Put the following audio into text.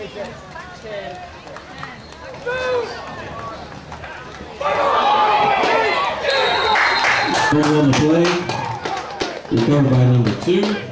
Ball on the play, recovered by number 2.